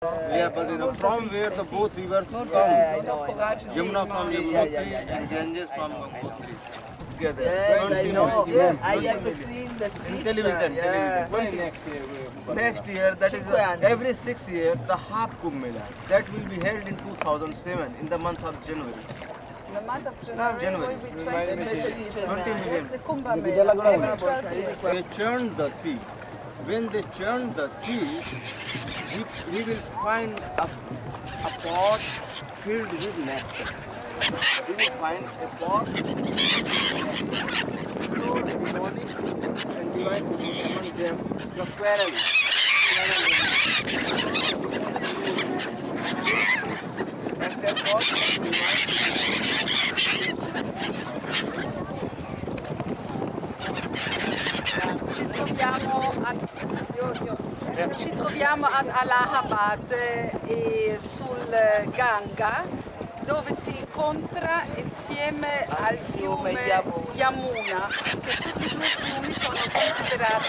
Yeah, but you know, from where the both rivers come, Yamuna from Yamunotri and Ganges from Gangotri. Together. Yes, I know. Yes, I have seen the picture. in television. Yeah. When next year, that is every 6 years, the half Kumbh Mela. That will be held in 2007 in the month of January. The month of January will be 20 million. The Kumbh Mela. They churn the sea. When they churn the sea, we will find a pot filled with nectar. We will find a pot filled with honey and divide among them the quarrel. And that pot will Ci troviamo ad Allahabad sul Ganga, dove si incontra insieme al fiume Yamuna, che tutti e due fiumi sono considerati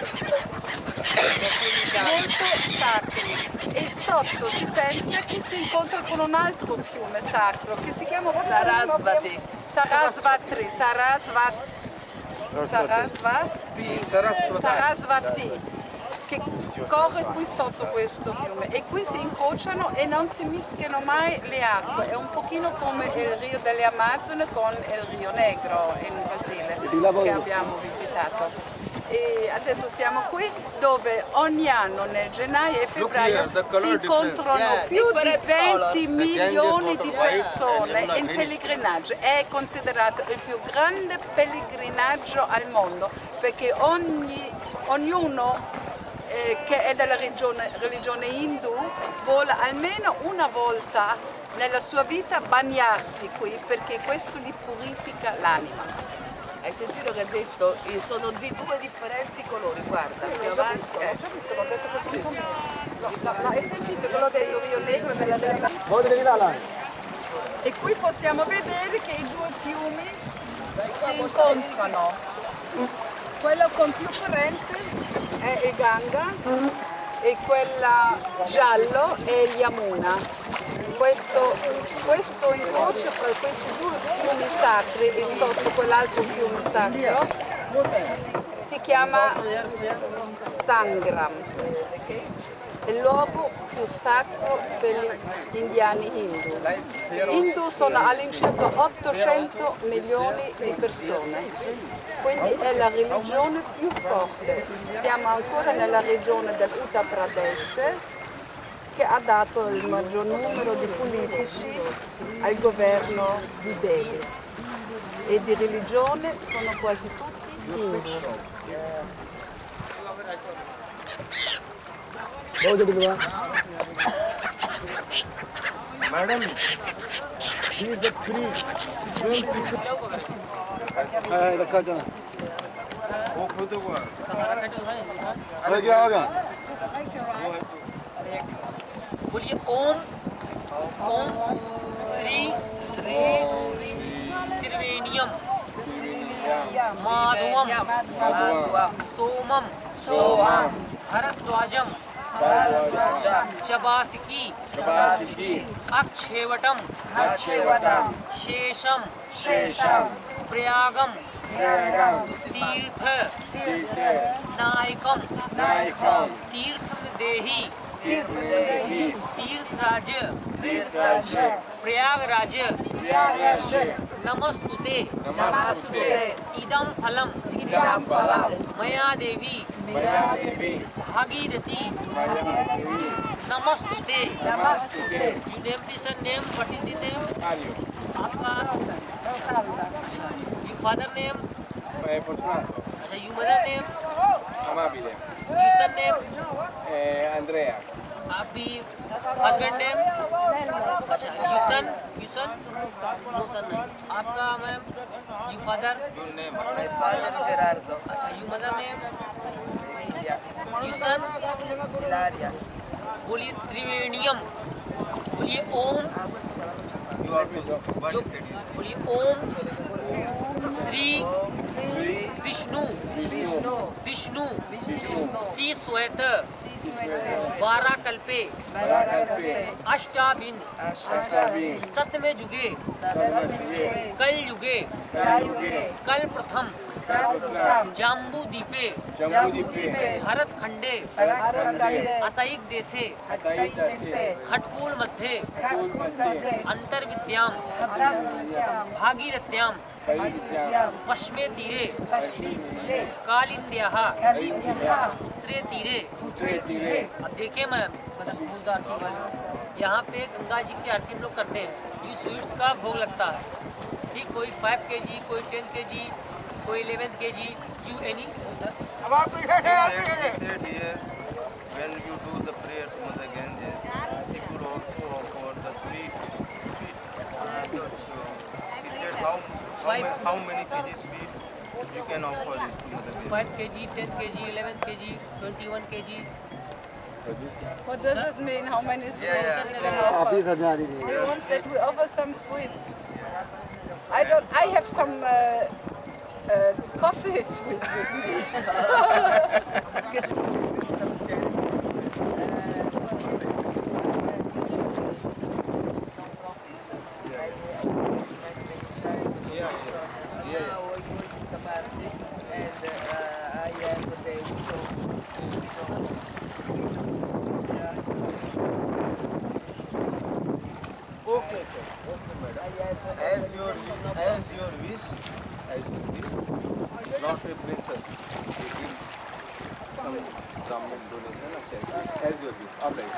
molto sacri, e sotto si pensa che si incontra con un altro fiume sacro che si chiama Sarasvati, che scorre qui sotto questo fiume, e qui si incrociano e non si mischiano mai le acque. È un pochino come il Rio delle Amazzoni con il Rio Negro in Brasile che abbiamo visitato. E adesso siamo qui dove ogni anno nel gennaio e febbraio si incontrano più di 20 milioni di persone in pellegrinaggio. È considerato il più grande pellegrinaggio al mondo, perché ognuno che è della religione hindu vuole almeno una volta nella sua vita bagnarsi qui, perché questo gli purifica l'anima. Hai sentito che ha detto sono di due differenti colori, guarda. Sì, l'ho già visto, l'ho detto per 5 minuti. Hai sentito che l'ho detto io negro nella telecamera? E qui possiamo vedere che i due fiumi si incontrano. Quello con più corrente è il Ganga e quella giallo è il Yamuna. Questo incrocio tra questi due fiumi sacri e sotto quell'altro fiume sacro si chiama Sangram, è il luogo più sacro per gli indiani hindu. Gli hindu sono all'incirca 800 milioni di persone, quindi è la religione più forte. Siamo ancora nella regione dell'Uttar Pradesh, che ha dato il maggior numero di politici al governo di Delhi, e di religione sono quasi tutti hindu. Madam, he is a priest. बोलिए ओम श्री त्रिवेणियम माधवम सोमम भरद्वाजम चबासिकी अक्षेवटम शेषम प्रयागम तीर्थ नायकम तीर्थम देही तीर्थराज प्रयागराज नमस्तुते इदम फलम मया देवी भागीरथी नमस्तुते। You name this name, what is the name? आपका you father name? अच्छा, you mother name? Amabile. You son name? Andrea. अभी husband name? अच्छा, you son? No son नहीं। आपका ma'am? You father? Your name? My father Gerardo. अच्छा, you mother name? Lidia. You son? Ilaria. बोलिए त्रिवेणियम, बोलिए ओम, You are what जो is it? बोलिए ओम श्री विष्णु सी श्वेत 12 कल्पे अष्टाबिन सत में जुगे कल युगे कल प्रथम जाम्बू दीपे भरत खंडे अतैक देशे खटपूल मध्ये अंतर्विद्याम भागीरथ्याम पश्चिमे तीरे कालिंद्याः उत्तरे तीरे। अब देखिए मैं यहाँ पे गंगा जी की आरती हम लोग करते हैं। ये स्वीट्स का भोग लगता है, ठीक। कोई 5 kg, कोई 10 kg, कोई 11 kg, you any? He said here, when you do the prayer to Mother Ganges, he could also offer the sweet. So he said how many kg sweet you can offer it to Mother Ganges. 5 kg, 10 kg, 11 kg, 21 kg. What does it mean? How many sweets we can offer? He wants that we offer some sweets. I have some coffee sweet with me. Okay, sir. Okay, madam. As your wish, not a pressure. You give some Brahmin donation or check. As your wish. All right.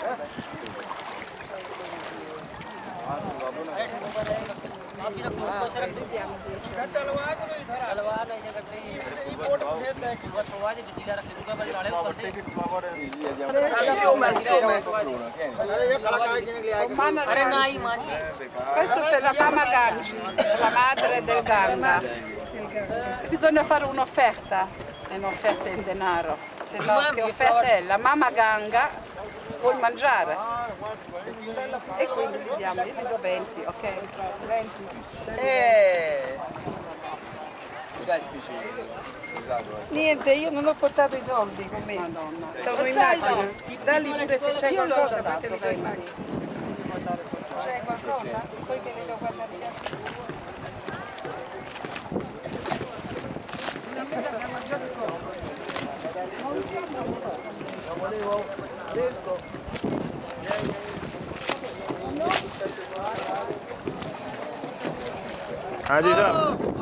Questo per la Mama Gangi, la madre del Ganga. Bisogna fare un'offerta, è un'offerta in denaro, se no che offerta è? La Mama Ganga vuol mangiare e quindi gli diamo, io gli do 20, ok? 20. Niente, io non ho portato i soldi con me. Madonna. Sono in macchina. Dalli pure se c'è Io qualcosa, l'ho perché le do in macchina. C'è qualcosa? Poi che le devo guardare gli altri. हाँ जी साहब,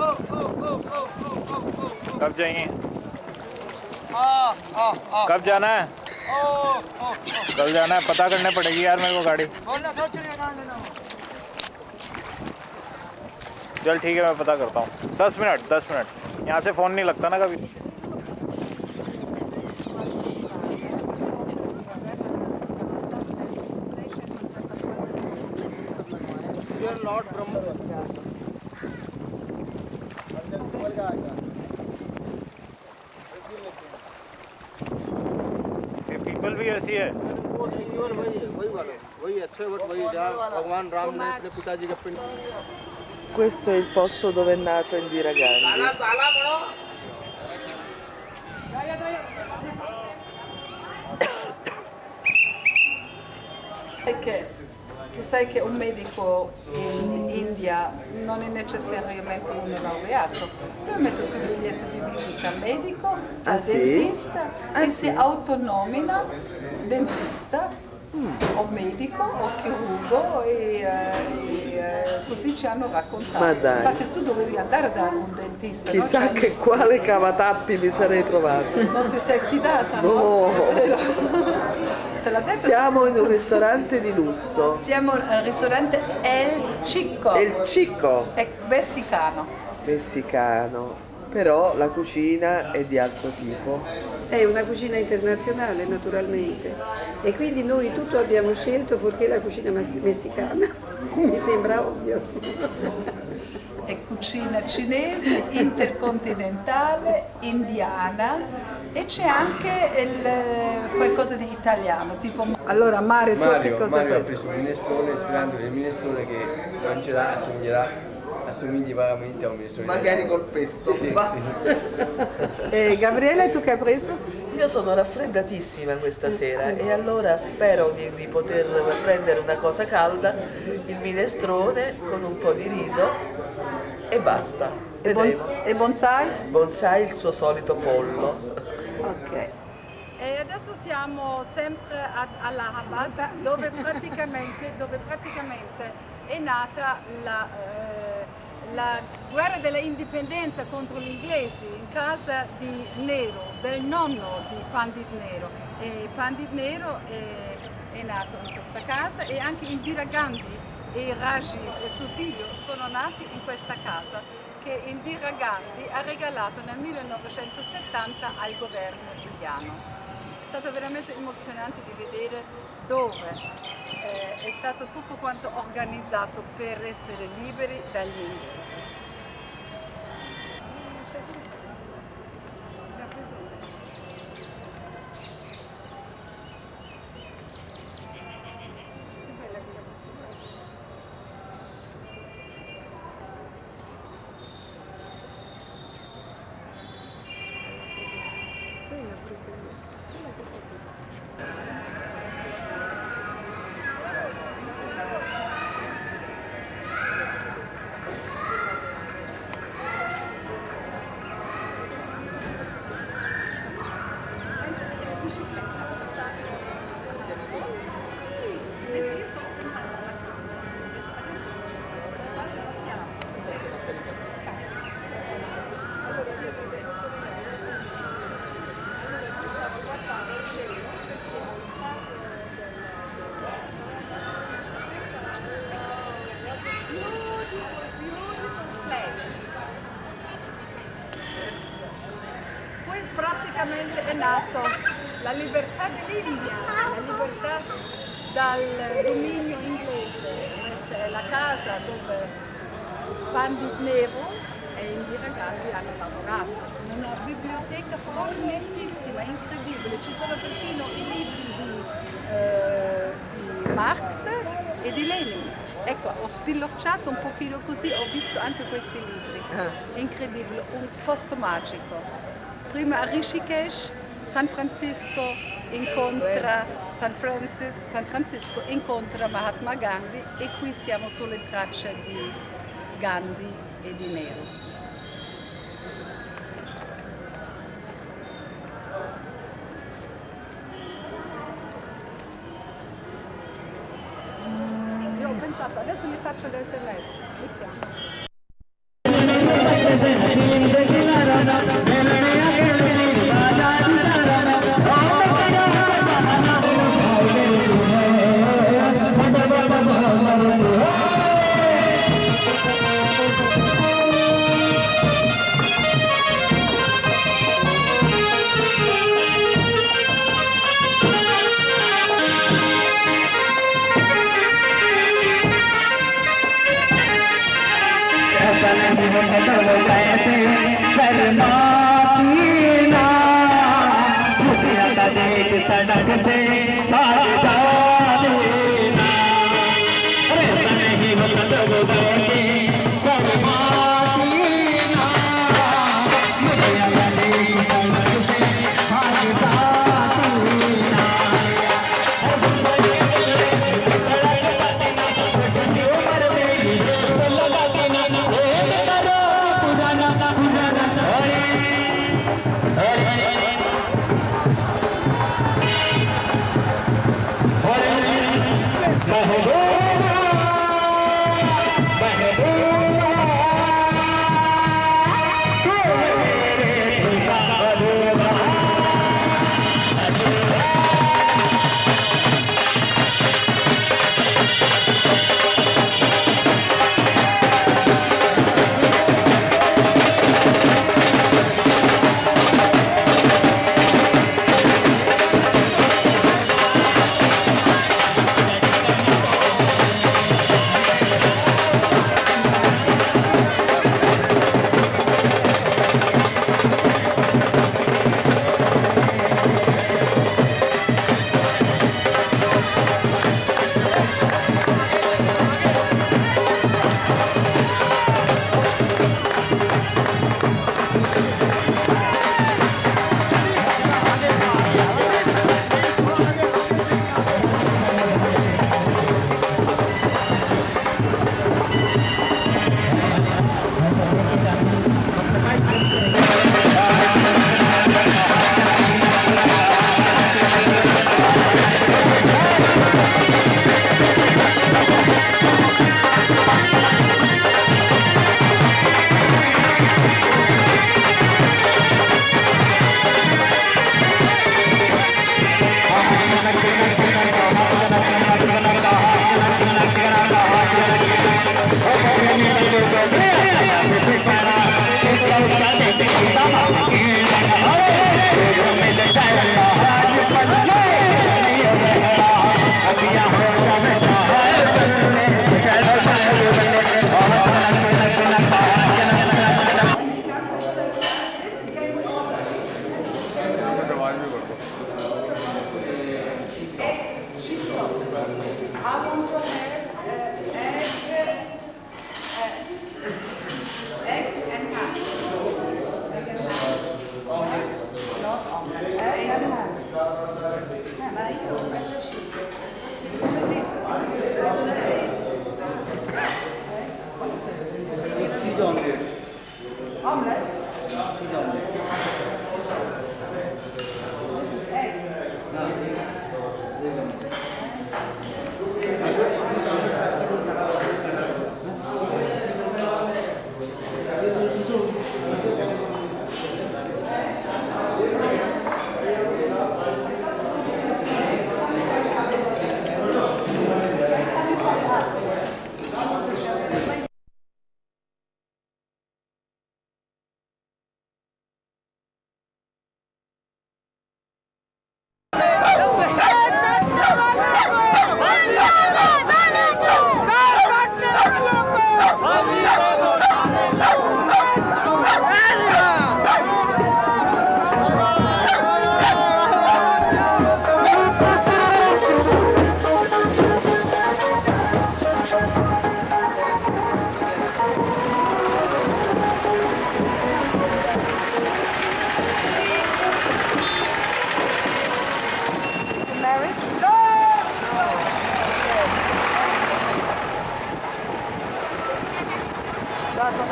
कब जाएंगे? कब जाना है? कल जाना है, पता करने पड़ेगी यार मेरे को गाड़ी। चल ठीक है, मैं पता करता हूँ। 10 मिनट यहाँ से फ़ोन नहीं लगता ना कभी। Lord Brahma. पीपल भी ऐसी है। वही अच्छे वही जहाँ भगवान राम ने अपने पिताजी का पिंड। Questo è il posto dove è nato Indira Gandhi. Tu sai che un medico in India non è necessariamente un laureato, lui mette sul biglietto di visita medico, al dentista e si autonomina dentista o medico o chirurgo e così ci hanno raccontato. Ma dai. Infatti tu dovevi andare da un dentista. Chissà no? che quale cavatappi mi sarei trovato. Non ti sei fidata, no? No. Te l'ha detto. Siamo in un ristorante di lusso. Siamo al ristorante El Chico. El Chico. È messicano. Messicano. Però la cucina è di altro tipo. È una cucina internazionale naturalmente e quindi noi tutto abbiamo scelto fuorché la cucina messicana, mi sembra ovvio. È cucina cinese, intercontinentale, indiana e c'è anche qualcosa di italiano, tipo... Allora Mario ha preso un minestrone sperando che il minestrone che mangerà assomigli vagamente a un minestrone. Magari col pesto. Sì, va. sì. E Gabriele, tu che hai preso? Io sono raffreddatissima questa sera e allora spero di poter prendere una cosa calda, il minestrone con un po' di riso e basta. Vedremo. E bonsai? Bonsai il suo solito pollo. Ok. E adesso siamo sempre all'Ahabad dove praticamente è nata la guerra dell'indipendenza contro gli inglesi in casa di Nehru, del nonno di Pandit Nehru. E Pandit Nehru è nato in questa casa e anche Indira Gandhi e Rajiv, il suo figlio, sono nati in questa casa che Indira Gandhi ha regalato nel 1970 al governo indiano. È stato veramente emozionante di vedere dove è stato tutto quanto organizzato per essere liberi dagli inglesi. Praticamente è nato la libertà dell'India, la libertà dal dominio inglese. Questa è la casa dove Pandit Nehru e Indira Gandhi hanno lavorato. Una biblioteca fornitissima, incredibile, ci sono perfino i libri di Marx e di Lenin. Ecco, ho spillocciato un pochino così, ho visto anche questi libri. Incredibile, un posto magico. Prima a Rishikesh, San Francisco incontra Mahatma Gandhi e qui siamo sulle tracce di Gandhi e di Nehru. Io ho pensato, adesso mi faccio l'SMS, li chiamo.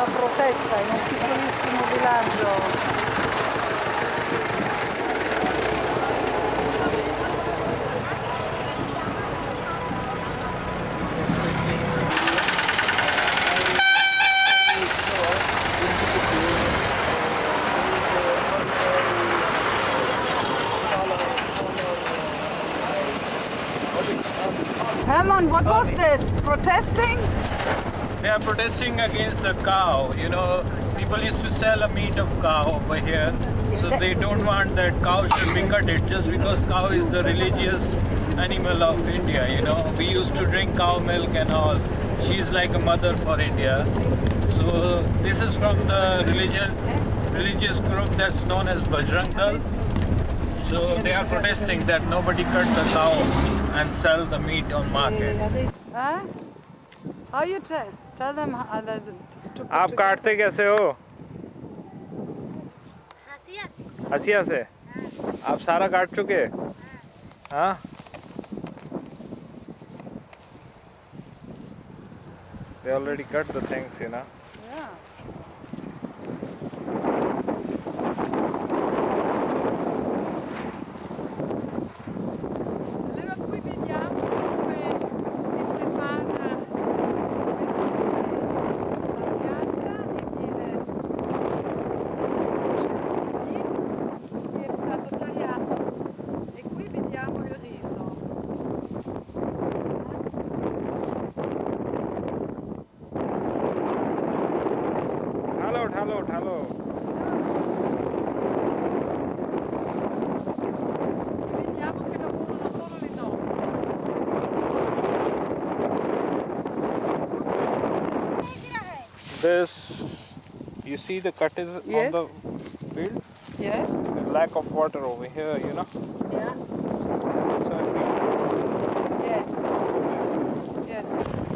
protesta in un piccolissimo villaggio. Herman, what was this? Protesting? They are protesting against the cow. You know, people used to sell a meat of cow over here, so they don't want that cow should be gutted just because cow is the religious animal of India. You know, we used to drink cow milk and all. She's like a mother for India. So this is from the religious group that's known as Bajrang Dal. So they are protesting that nobody cut the cow and sell the meat on market. How you tell them how आप काटते कैसे हो? हसिया से? आप सारा काट चुके? हाँ? They already cut the things, you know. Yeah. उठा लो। Vediamo che lavorano solo le donne. This, you see the cut is Yes. on the field? Yes. The lack of water over here, you know? Yeah. So I think Yes. Yes.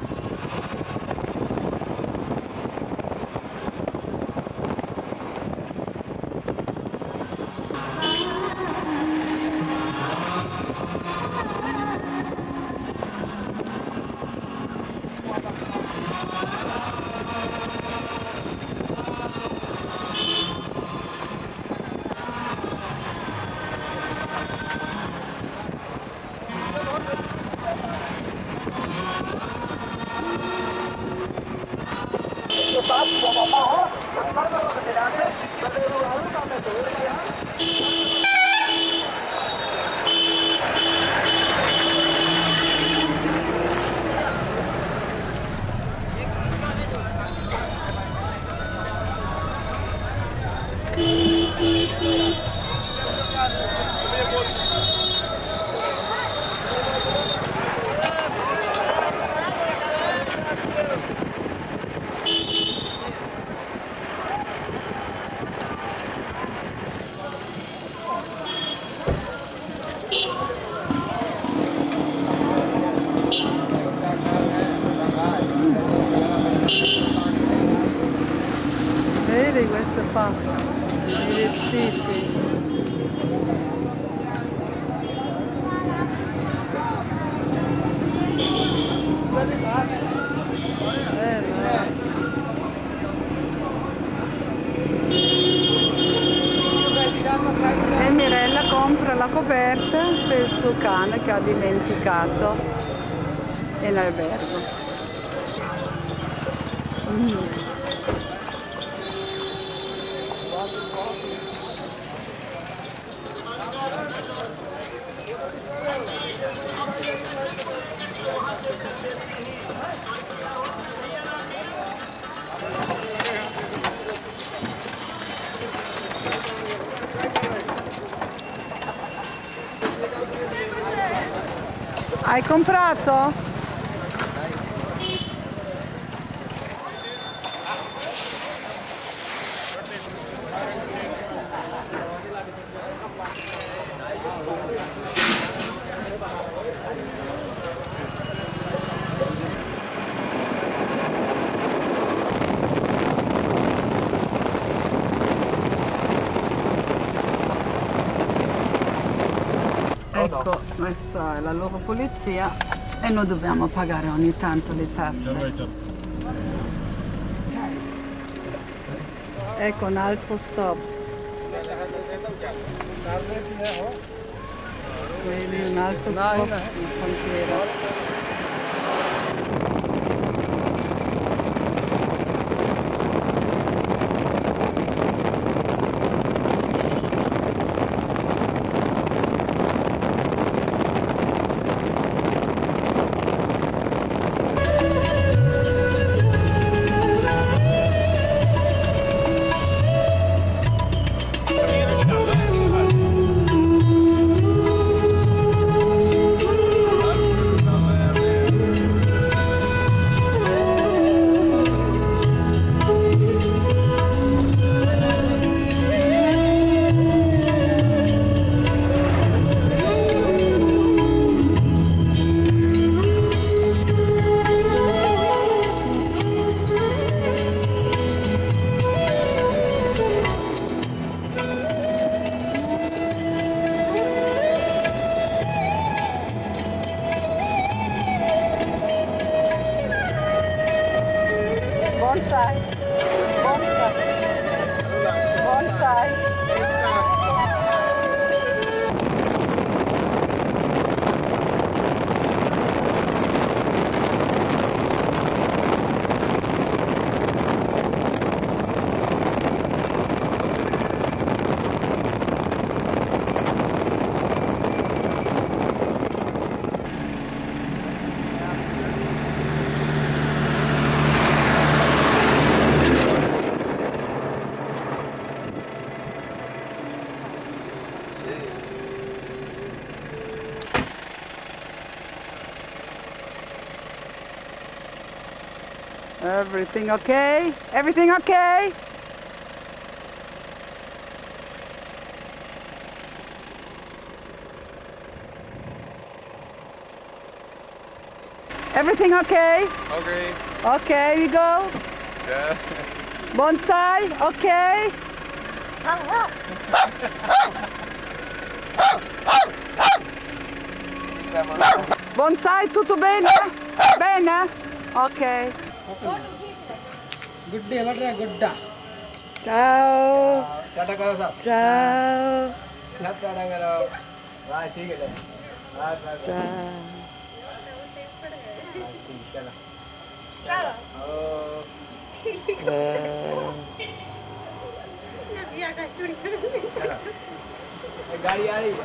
Vedi questo qua, i vestiti. E Mirella compra la coperta per il suo cane che ha dimenticato in albergo. Hai comprato? Ecco, questa è la loro polizia e noi dobbiamo pagare ogni tanto le tasse. Ecco un altro stop. Quindi un altro stop in frontiera. Bonsai. Everything okay? Everything okay? Everything okay? Okay. Okay, we go. Yeah. Bonsai, okay? Bonsai, tutto bene? Bene? Ok. Good day, what a good day. Ciao. Tata करो साहब Ciao. सब टाटा करो हाँ ठीक है Ciao. गाड़ी आ रही है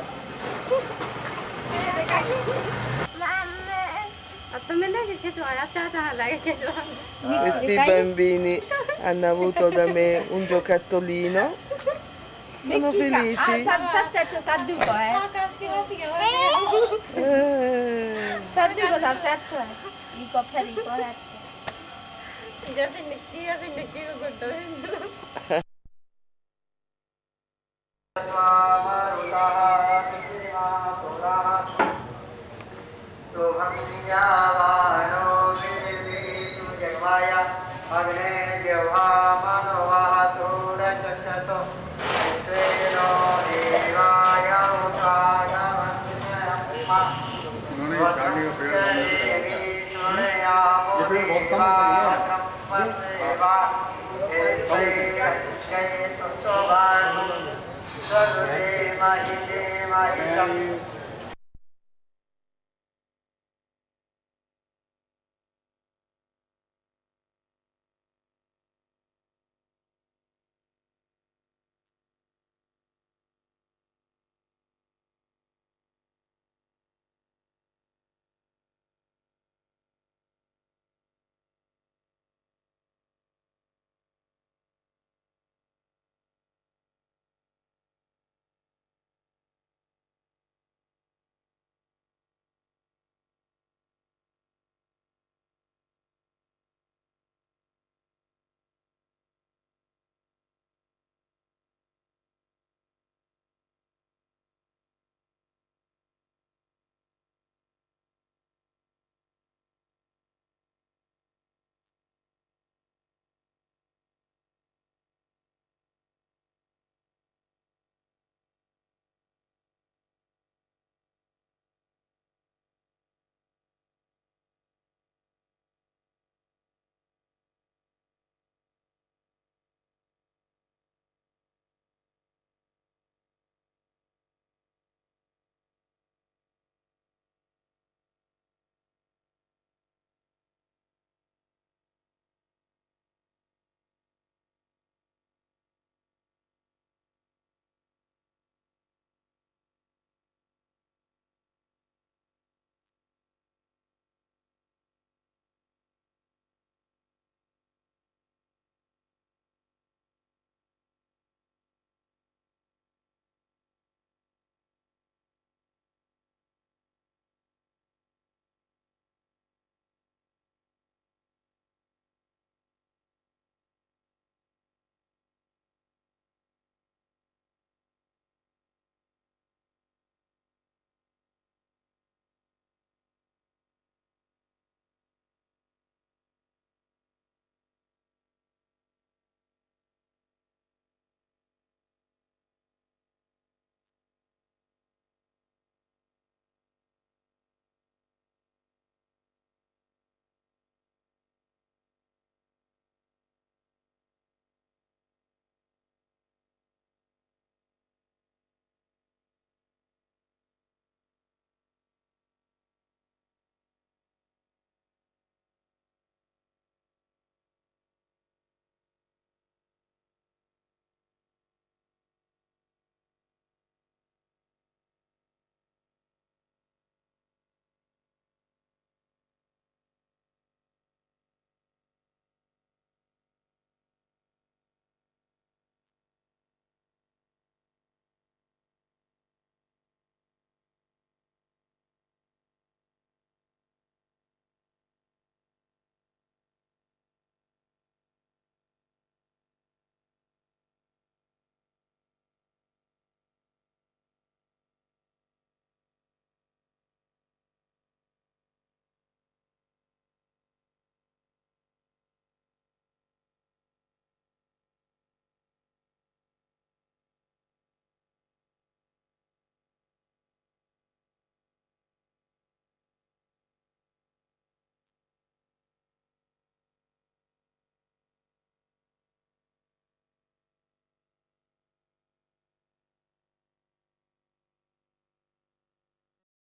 Questi bambini hanno avuto da me un giocattolino. Sono felici.